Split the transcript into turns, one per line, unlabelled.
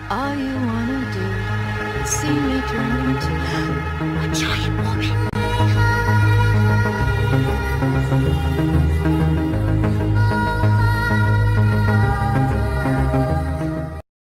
All you wanna do is see me turn into a giant woman.